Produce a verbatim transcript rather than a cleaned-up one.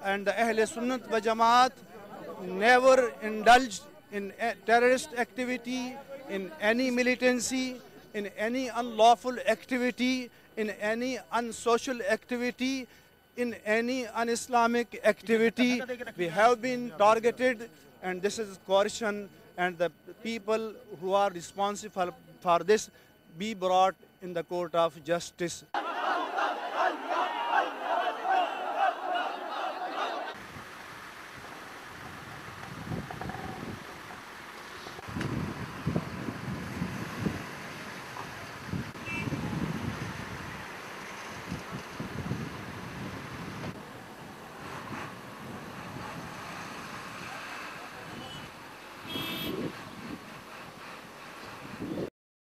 and the Ahle Sunnat wa Jamaat never indulged in terrorist activity, in any militancy, in any unlawful activity, in any unsocial activity, in any un-Islamic activity. We have been targeted, and this is coercion, and the people who are responsible for this be brought in the court of justice.